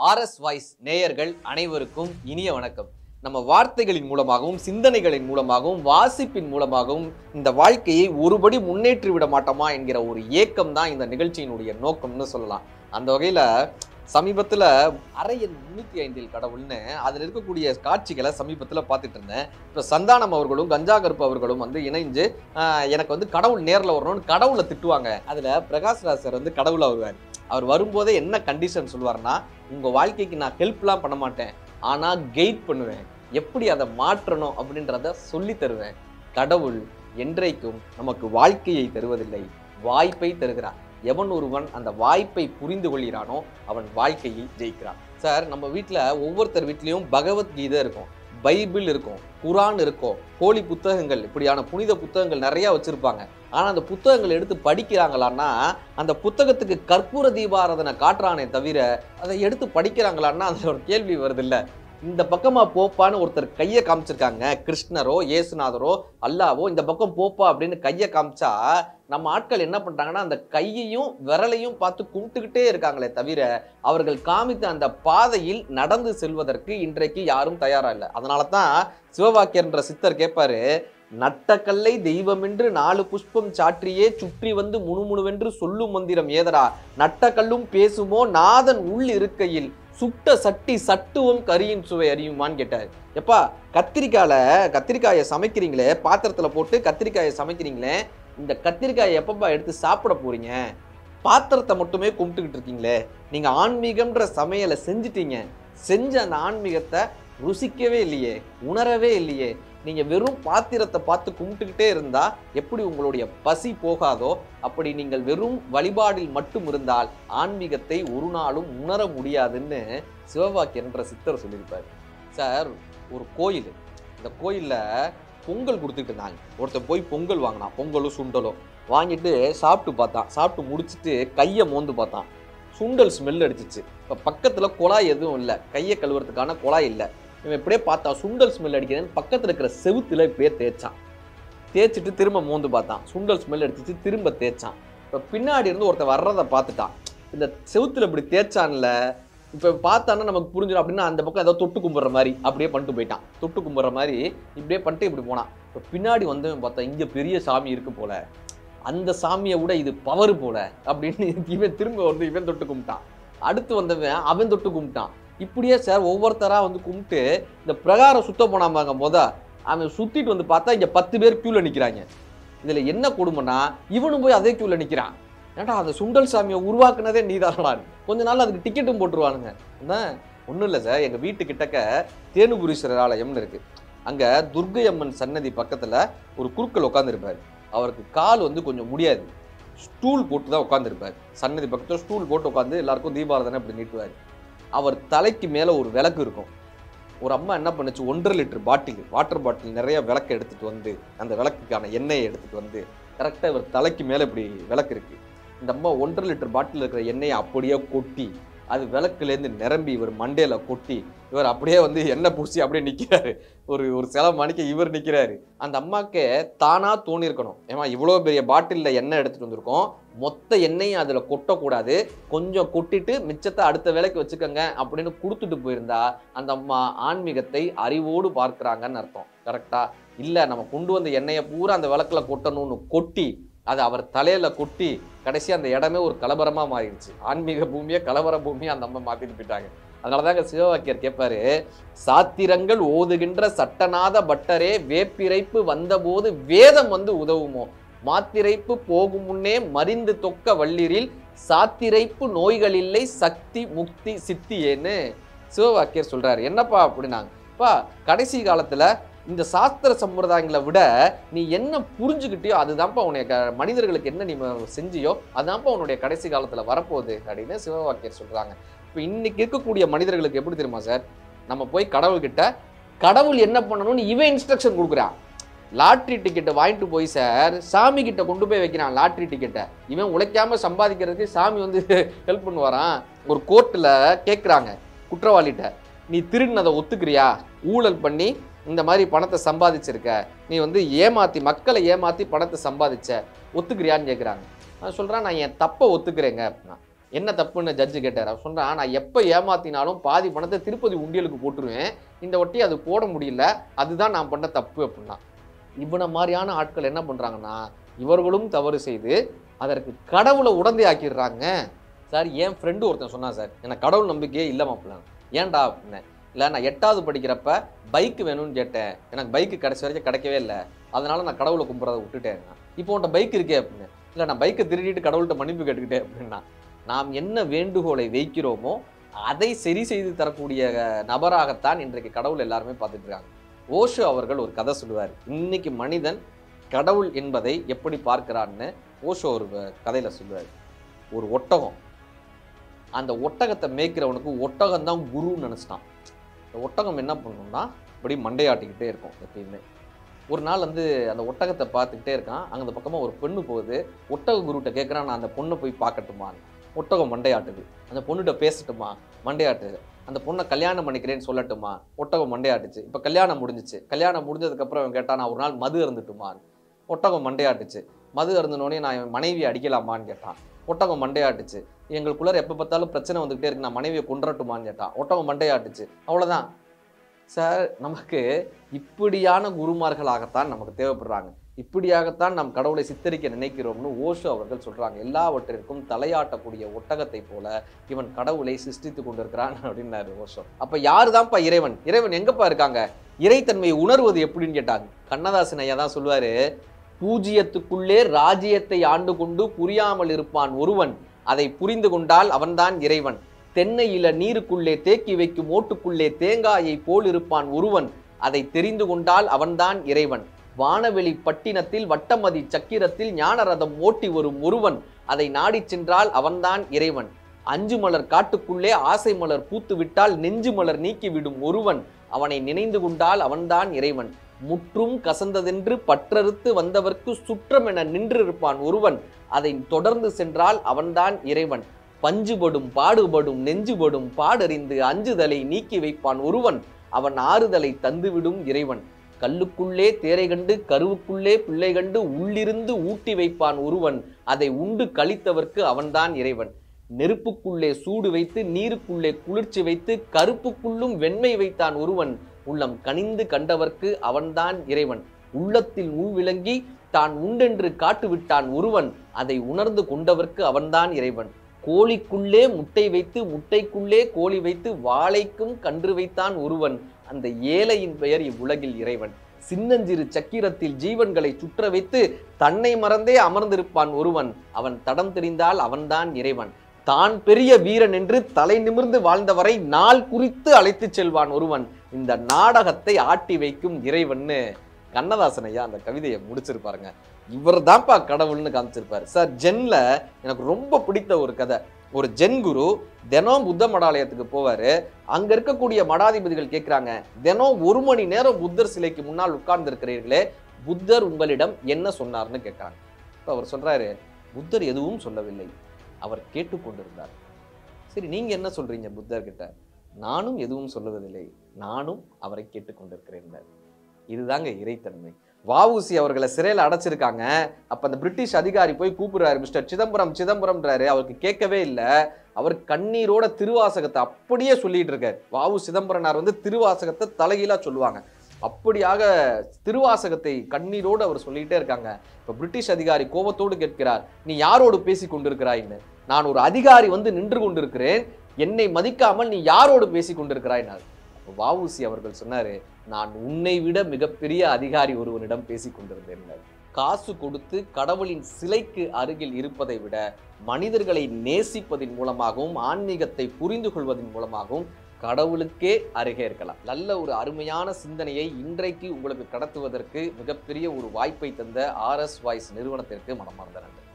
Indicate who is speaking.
Speaker 1: RS voice நேயர்கள் அனைவருக்கும் இனிய வணக்கம். நம்ம வார்த்தைகளின் மூலமாகவும் சிந்தனைகளின் மூலமாகவும் வாசிப்பின் மூலமாகவும் இந்த வாழ்க்கையை ஒருபடி முன்னேற்றி விட மாட்டோமா என்கிற ஒரு ஏக்கம் தான் இந்த நிகழ்ச்சியினுடைய நோக்கம்னு சொல்லலாம். அந்த வகையில சமீபத்துல அறையன் 305 கடவுள்னு அதுல இருக்கக்கூடிய காட்சிகளை சமீபத்துல பார்த்துட்டு இருந்தேன். இப்ப சந்தானம் அவர்களும் கஞ்சா கருப்பு அவர்களும் இணைஞ்சு எனக்கு கடவுள் நேரில் வரணும்னு கடவுளை திட்டுவாங்க. அதுல பிரகாஷ்ராஜ் சார் கடவுளா வருவார். அவர் வரும்போதே என்ன கண்டிஷன் சொல்லுவார்னா, உங்க வாழ்க்கைக்கு நான் ஹெல்ப்லாம் பண்ண மாட்டேன், ஆனா கைட் பண்ணுவேன், எப்படி அதை மாற்றணும் அப்படின்றத சொல்லி தருவேன். கடவுள் என்றைக்கும் நமக்கு வாழ்க்கையை தருவதில்லை, வாய்ப்பை தருகிறார். எவன் ஒருவன் அந்த வாய்ப்பை புரிந்து கொள்கிறானோ அவன் வாழ்க்கையில் ஜெயிக்கிறான். சார், நம்ம வீட்டில் ஒவ்வொருத்தர் வீட்லேயும் பகவத்கீதை இருக்கும், பைபிள் இருக்கும், குரான் இருக்கும், ஹோலி புத்தகங்கள், இப்படியான புனித புத்தகங்கள் நிறையா வச்சுருப்பாங்க. ஆனால் அந்த புத்தகங்கள் எடுத்து படிக்கிறாங்களான்னா, அந்த புத்தகத்துக்கு கற்பூர தீபாராதனை காட்டுறானே தவிர அதை எடுத்து படிக்கிறாங்களான்னா அதில் ஒரு கேள்வி வருது. இல்லை, இந்த பக்கமா போப்பான்னு ஒருத்தர் கையை காமிச்சிருக்காங்க, கிருஷ்ணரோ இயேசுநாதரோ அல்லாவோ இந்த பக்கம் போப்பா அப்படின்னு கையை காமிச்சா நம்ம ஆட்கள் என்ன பண்றாங்கன்னா அந்த கையையும் விரலையும் பார்த்து கும்பிட்டுக்கிட்டே இருக்காங்களே தவிர அவர்கள் காமித்த அந்த பாதையில் நடந்து செல்வதற்கு இன்றைக்கு யாரும் தயாரா இல்லை. அதனால தான் சிவவாக்கியர்ன்ற சித்தர் கேட்பாரு, நட்டக்கல்லை தெய்வமென்று 4 புஷ்பம் சாற்றியே சுற்றி வந்து முணுமுணுவென்று சொல்லும் மந்திரம் ஏதரா, நட்டக்கல்லும் பேசுமோ நாதன் உள் இருக்கையில் சுட்ட சட்டி சட்டுவம் கரியின் சுவை அறியுமான்னு கேட்டார். எப்பா, கத்திரிக்காயை சமைக்கிறீங்களே, பாத்திரத்தில் போட்டு கத்திரிக்காயை சமைக்கிறீங்களே, இந்த கத்திரிக்காயை எப்பப்பா எடுத்து சாப்பிட போறீங்க? பாத்திரத்தை மட்டுமே கும்பிட்டுக்கிட்டு இருக்கீங்களே, நீங்க ஆன்மீகம்ன்ற சமையலை செஞ்சிட்டீங்க, செஞ்ச அந்த ஆன்மீகத்தை ருசிக்கவே இல்லையே, உணரவே இல்லையே. நீங்க வெறும் பாத்திரத்தை பார்த்து கும்பிட்டுக்கிட்டே இருந்தா எப்படி உங்களுடைய பசி போகாதோ அப்படி நீங்கள் வெறும் வழிபாடில் மட்டும் இருந்தால் ஆன்மீகத்தை ஒரு நாளும் உணர முடியாதுன்னு சிவவாக்கியன்ற சித்தர் சொல்லியிருப்பார். சார், ஒரு கோயில், இந்த கோயில்ல பொங்கல் கொடுத்துட்டு இருந்தாங்க. ஒருத்தர் போய் பொங்கல் வாங்கினான், பொங்கலும் சுண்டலும் வாங்கிட்டு சாப்பிட்டு பார்த்தான். சாப்பிட்டு முடிச்சுட்டு கையை மோந்து பார்த்தான், சுண்டல் ஸ்மெல் அடிச்சிச்சு. இப்போ பக்கத்தில் குழாய் எதுவும் இல்லை, கையை கழுவுறதுக்கான குழாய் இல்லை. இவன் இப்படியே பார்த்தா சுண்டல் ஸ்மெல் அடிக்கிறேன்னு பக்கத்தில் இருக்கிற செவுத்துல இப்படியே தேய்ச்சான். தேய்ச்சிட்டு திரும்ப மோந்து பார்த்தான், சுண்டல் ஸ்மெல் அடிச்சிச்சு, திரும்ப தேய்ச்சான். இப்போ பின்னாடி இருந்து ஒருத்தர் வர்றதை பார்த்துட்டான். இந்த செவுத்துல இப்படி தேய்ச்சான்ல, இப்போ பார்த்தானா நமக்கு புரிஞ்சிடும் அப்படின்னா அந்த பக்கம் ஏதோ தொட்டு கும்பிட்ற மாதிரி அப்படியே பண்ணிட்டு போயிட்டான். தொட்டு கும்பிட்ற மாதிரி இப்படியே பண்ணிட்டு இப்படி போனான். இப்போ பின்னாடி வந்தவன் பார்த்தா இங்கே பெரிய சாமி இருக்கு போல, அந்த சாமியை விட இது பவர் போல அப்படின்னு இவன் திரும்ப இவன் தொட்டு கும்பிட்டான். அடுத்து வந்தவன் அவன் தொட்டு கும்பிட்டான். இப்படியே சார் ஒவ்வொருத்தரா கும்பிட்டு இந்த பிரகாரம் சுத்த போனாமாங்க. அவன் சுத்திட்டு பார்த்தா இங்க 10 பேர் கியூல நிக்கிறாங்க. இதுல என்ன கொடுமைன்னா இவனும் போய் அதே கியூல நிக்கிறான். ஏன்டா அந்த சுண்டல் சாமியை உருவாக்குனதே நீதானடா. கொஞ்ச நாள் அதுக்கு டிக்கெட்டும் போட்டுருவானுங்க. ஒன்றும் இல்லை சார், எங்கள் வீட்டு கிட்டக்க தேனுபுரீஸ்வரர் ஆலயம்னு இருக்கு. அங்கே துர்க்கை அம்மன் சன்னதி பக்கத்தில் ஒரு குருக்கள் உட்காந்துருப்பார். அவருக்கு கால் கொஞ்சம் முடியாது, ஸ்டூல் போட்டு தான் உட்காந்துருப்பார். சன்னதி பக்கத்தில் ஸ்டூல் போட்டு உட்காந்து எல்லாருக்கும் தீபாராதனை அப்படி நீட்டுவார். அவர் தலைக்கு மேலே ஒரு விளக்கு இருக்கும். ஒரு அம்மா என்ன பண்ணுச்சு, 1.5 லிட்டர் பாட்டில், வாட்டர் பாட்டில் நிறைய விளக்கு எடுத்துகிட்டு அந்த விளக்குக்கான எண்ணெயை எடுத்துகிட்டு கரெக்டாக இவர் தலைக்கு மேலே இப்படி விளக்கு இருக்குது. இந்த அம்மா 1.5 லிட்டர் பாட்டில் இருக்கிற எண்ணெயை அப்படியே கொட்டி அது விளக்குலேருந்து நிரம்பி இவர் மண்டையில் கொட்டி இவர் அப்படியே எண்ணெய் பூசி அப்படியே நிற்கிறாரு. ஒரு சில மணிக்கு இவர் நிற்கிறாரு. அந்த அம்மாக்கே தானாக தோணியிருக்கணும், ஏமா இவ்வளோ பெரிய பாட்டிலில் எண்ணெய் எடுத்துகிட்டு வந்திருக்கோம், மொத்த எண்ணெயும் அதில் கொட்டக்கூடாது, கொஞ்சம் கொட்டிட்டு மிச்சத்தை அடுத்த வேலைக்கு வச்சுக்கோங்க அப்படின்னு கொடுத்துட்டு போயிருந்தா அந்த அம்மா ஆன்மீகத்தை அறிவோடு பார்க்குறாங்கன்னு அர்த்தம். கரெக்டா? இல்லை, நம்ம கொண்டு வந்த எண்ணெயை பூரா அந்த விளக்கில் கொட்டணும்னு கொட்டி அது அவர் தலையில கொட்டி கடைசி அந்த இடமே ஒரு கலவரமா மாறிடுச்சு. ஆன்மீக பூமியை கலவர பூமியை அந்த அம்மா மாத்திட்டு போயிட்டாங்க. அதனாலதாங்க சிவவாக்கியர் கேட்பாரு, சாத்திரங்கள் ஓதுகின்ற சட்டநாத பட்டரே வேப்பிரைப்பு வந்தபோது வேதம் உதவுமோ, மாத்திரைப்பு போகும் முன்னே மறிந்து தொக்க வள்ளிரில் சாத்திரைப்பு நோய்கள் இல்லை சக்தி முக்தி சித்தியேன்னு சிவவாக்கியர் சொல்றாரு. என்னப்பா அப்படின்னாங்கப்பா, கடைசி காலத்துல இந்த சாஸ்திர சம்பிரதாயங்களை விட நீ என்ன புரிஞ்சுக்கிட்டியோ அதுதான்ப்பா உன்னுடைய மனிதர்களுக்கு என்ன நீ செஞ்சியோ அதுதான்ப்பா உன்னுடைய கடைசி காலத்தில் வரப்போகுது அப்படின்னு சிவவாக்கியர் சொல்கிறாங்க. இப்போ இன்னைக்கு இருக்கக்கூடிய மனிதர்களுக்கு எப்படி தெரியுமா சார், நம்ம போய் கடவுள்கிட்ட கடவுள் என்ன பண்ணணும்னு இவன் இன்ஸ்ட்ரக்ஷன் கொடுக்குறான். லாட்ரி டிக்கெட்டை வாங்கிட்டு போய் சார் சாமி கிட்ட கொண்டு போய் வைக்கிறான். லாட்ரி டிக்கெட்டை இவன் உழைக்காம சம்பாதிக்கிறதுக்கு சாமி ஹெல்ப் பண்ணுவாரான். ஒரு கோர்ட்டில் கேட்குறாங்க குற்றவாளிகிட்ட, நீ திருடினதை ஒத்துக்கிறியா, ஊழல் பண்ணி இந்த மாதிரி பணத்தை சம்பாதிச்சிருக்க, நீ ஏமாற்றி மக்களை ஏமாற்றி பணத்தை சம்பாதிச்ச, ஒத்துக்கிறியான்னு கேட்குறாங்க. நான் சொல்கிறேன், நான் என் தப்பை ஒத்துக்கிறேங்க அப்படின்னா. என்ன தப்புன்னு ஜட்ஜு கேட்டார். அவர் சொன்னா, நான் எப்போ ஏமாத்தினாலும் பாதி பணத்தை திருப்பதி உண்டியலுக்கு போட்டுருவேன். இந்த வட்டி அது போட முடியல. அதுதான் நான் பண்ண தப்பு அப்படின்னா. இவனை மாதிரியான ஆட்கள் என்ன பண்றாங்கன்னா, இவர்களும் தவறு செய்து அதற்கு கடவுளை உடந்தை ஆக்கிடுறாங்க. சார் என் ஃப்ரெண்டு ஒருத்தன் சொன்னான் சார், எனக்கு கடவுள் நம்பிக்கையே இல்லை மாப்பிள்ள. ஏன்டா அப்படின்னேன். இல்லை நான் 8வது படிக்கிறப்ப பைக் வேணும்னு கேட்டேன். எனக்கு பைக்கு கடைசி வரைக்கும் கிடைக்கவே இல்லை. அதனால நான் கடவுளை கும்பிட்றதை விட்டுட்டேன். இப்போ உன்ட்ட பைக் இருக்கே அப்படின்னு. இல்லை நான் பைக்கை திருடிட்டு கடவுள்கிட்ட மன்னிப்பு கேட்டுக்கிட்டேன் அப்படின்னா. நாம் என்ன வேண்டுகோளை வைக்கிறோமோ அதை சரி செய்து தரக்கூடிய நபராகத்தான் இன்றைக்கு கடவுள் எல்லாருமே பார்த்துட்டு இருக்காங்க. ஓஷோ அவர்கள் ஒரு கதை சொல்லுவார். இன்னைக்கு மனிதன் கடவுள் என்பதை எப்படி பார்க்கிறான்னு ஓஷோ ஒரு கதையில சொல்லுவார். ஒரு ஒட்டகம், அந்த ஒட்டகத்தை மேய்க்கிறவனுக்கு ஒட்டகம் தான் குருன்னு நினைச்சிட்டான். இந்த ஒட்டகம் என்ன பண்ணணும்னா இப்படி மண்டையாட்டிக்கிட்டே இருக்கும் எப்பயுமே. ஒரு நாள் வந்து அந்த ஒட்டகத்தை பார்த்துக்கிட்டே இருக்கான். அங்கே அந்த பக்கமாக ஒரு பொண்ணு போகுது. ஒட்டக குருட்ட கேட்குறான், நான் அந்த பொண்ணை போய் பார்க்கட்டுமான்னு. ஒட்டகம் மண்டையாட்டுது. அந்த பொண்ணுகிட்ட பேசட்டுமா? மண்டையாட்டுது. அந்த பொண்ணை கல்யாணம் பண்ணிக்கிறேன்னு சொல்லட்டுமா? ஒட்டகம் மண்டையாட்டுச்சு. இப்போ கல்யாணம் முடிஞ்சிச்சு. கல்யாணம் முடிஞ்சதுக்கப்புறம் அவன் கேட்டான், நான் ஒரு நாள் மது அருந்துட்டுமான்னு. ஒட்டகம் மண்டையாட்டுச்சு. மது அருந்தினோடனே நான் என் மனைவியை அடிக்கலாமான்னு கேட்டான். ஒட்டகம் மண்டையாட்டுச்சு. எங்களுக்குள்ளார எப்போ பார்த்தாலும் பிரச்சனை வந்துகிட்டே இருக்கு, நான் மனைவியை கொன்றட்டுமான்னு கேட்டான். ஒட்டகம் மண்டையாட்டுச்சு. அவ்வளோதான் சார். நமக்கு இப்படியான குருமார்களாகத்தான் நமக்கு தேவைப்படுறாங்க. இப்படியாகத்தான் நாம் கடவுளை சித்தரிக்க நினைக்கிறோம்னு ஓஷோ அவர்கள் சொல்றாங்க. எல்லாவற்றிற்கும் தலையாட்டக்கூடிய ஒட்டகத்தை போல இவன் கடவுளை சிருஷ்டித்து கொண்டிருக்கிறான் அப்படின்னாரு ஓஷோ. அப்ப யாருதான்ப்பா இறைவன்? இறைவன் எங்கப்பா இருக்காங்க? இறைத்தன்மையை உணர்வது எப்படின்னு கேட்டாங்க. கண்ணதாசன் ஐயா தான் சொல்லுவாரு, பூஜ்ஜியத்துக்குள்ளே ராஜ்யத்தை ஆண்டு கொண்டு புரியாமல் இருப்பான் ஒருவன், அதை புரிந்து கொண்டால் அவன்தான் இறைவன். தென்னையில நீருக்குள்ளே தேக்கி வைக்கும் ஓட்டுக்குள்ளே தேங்காயை போல் இருப்பான் ஒருவன், அதை தெரிந்து கொண்டால் அவன்தான் இறைவன். வானவெளி பட்டினத்தில் வட்டமதி சக்கிரத்தில் ஞானரதம் ஓட்டி வரும் ஒருவன், அதை நாடி சென்றால் அவன்தான் இறைவன். அஞ்சு மலர் காட்டுக்குள்ளே ஆசை மலர் பூத்து விட்டால் நெஞ்சு மலர் நீக்கிவிடும் ஒருவன், அவனை நினைந்து கொண்டால் அவன்தான் இறைவன். முற்றும் கசந்ததென்று பற்றறுத்து வந்தவர்க்கு சுற்றம் என நின்றிருப்பான் ஒருவன், அதை தொடர்ந்து சென்றால் அவன்தான் இறைவன். பஞ்சுபடும் பாடுபடும் நெஞ்சுபடும் பாடறிந்து அஞ்சுதலை நீக்கி வைப்பான் ஒருவன், அவன் ஆறுதலை தந்துவிடும் இறைவன். கல்லுக்குள்ளே தேரை கண்டு கருவுக்குள்ளே பிள்ளை கண்டு உள்ளிருந்து ஊட்டி வைப்பான் ஒருவன், அதை உண்டு கழித்தவர்க்கு அவன்தான் இறைவன். நெருப்புக்குள்ளே சூடு வைத்து நீருக்குள்ளே குளிர்ச்சி வைத்து கருப்புக்குள்ளும் வெண்மை வைத்தான் ஒருவன், உள்ளம் கனிந்து கண்டவர்க்கு அவன்தான் இறைவன். உள்ளத்தில் உள்விளங்கி தான் உண்டென்று காட்டுவிட்டான் ஒருவன், அதை உணர்ந்து கொண்டவர்க்கு அவன்தான் இறைவன். கோழிக்குள்ளே முட்டை வைத்து முட்டைக்குள்ளே கோழி வைத்து வாழைக்கும் கன்று வைத்தான் ஒருவன், அந்த ஏழையின் பெயர் இவ்வுலகில் இறைவன். சின்னஞ்சிறு சக்கிரத்தில் ஜீவன்களை சுற்ற வைத்து தன்னை மறந்தே அமர்ந்திருப்பான் ஒருவன், அவன் தடம் தெரிந்தால் அவன்தான் இறைவன். தான் பெரிய வீரன் என்று தலை நிமிர்ந்து வாழ்ந்தவரை நாள் குறித்து அழைத்து செல்வான் ஒருவன், இந்த நாடகத்தை ஆட்டி வைக்கும் இறைவன்னு கண்ணதாசன் ஐயா அந்த கவிதையை முடிச்சிருப்பாருங்க. இவர் தான்ப்பா கடவுள்னு காமிச்சிருப்பாரு. சார் ஜென்ல எனக்கு ரொம்ப பிடித்த ஒரு கதை. ஒரு ஜென் குரு தினம் புத்த மடாலயத்துக்கு போவாரு. அங்க இருக்கக்கூடிய மடாதிபதிகள் கேட்கிறாங்க, தினம் 1 மணி நேரம் புத்தர் சிலைக்கு முன்னால் உட்கார்ந்து இருக்கிறீர்களே, புத்தர் உங்களிடம் என்ன சொன்னார்னு கேட்கிறாங்க. அவர் சொல்றாரு, புத்தர் எதுவும் சொல்லவில்லை, அவர் கேட்டுக்கொண்டிருந்தார். சரி நீங்க என்ன சொல்றீங்க புத்தர் கிட்ட? நானும் எதுவும் சொல்லுவதில்லை, நானும் அவரை கேட்டுக்கொண்டிருக்கிறேன். இதுதாங்க இறைத்தன்மை. வஉசி அவர்களை சிறையில் அடைச்சிருக்காங்க. அப்ப அந்த பிரிட்டிஷ் அதிகாரி போய் கூப்பிடுறாரு, மிஸ்டர் சிதம்பரம் சிதம்பரம்ன்றாரு. அவருக்கு கேட்கவே இல்லை. அவர் கண்ணீரோட திருவாசகத்தை அப்படியே சொல்லிட்டு இருக்காரு. வஉ சிதம்பரனார் வந்து திருவாசகத்தை தலைகீழா சொல்லுவாங்க. அப்படியாக திருவாசகத்தை கண்ணீரோடு அவர் சொல்லிட்டே இருக்காங்க. இப்ப பிரிட்டிஷ் அதிகாரி கோபத்தோடு கேட்கிறார், நீ யாரோடு பேசி கொண்டிருக்கிறாய்ன்னு. நான் ஒரு அதிகாரி வந்து நின்று கொண்டிருக்கிறேன், என்னை மதிக்காமல் நீ யாரோடு பேசி கொண்டிருக்கிறாய்னார். வஉசி அவர்கள் சொன்னாரு, நான் உன்னை விட மிகப்பெரிய அதிகாரி ஒருவனிடம் பேசி கொண்டிருந்தேன். காசு கொடுத்து கடவுளின் சிலைக்கு அருகில் இருப்பதை விட மனிதர்களை நேசிப்பதன் மூலமாகவும் ஆன்மீகத்தை புரிந்து கொள்வதன் மூலமாகவும் கடவுளுக்கே அருகே இருக்கலாம். நல்ல ஒரு அருமையான சிந்தனையை இன்றைக்கு உங்களுக்கு கடத்துவதற்கு மிகப்பெரிய ஒரு வாய்ப்பை தந்த RS வாய்ஸ் நிறுவனத்திற்கு மனமார்ந்த நன்றி.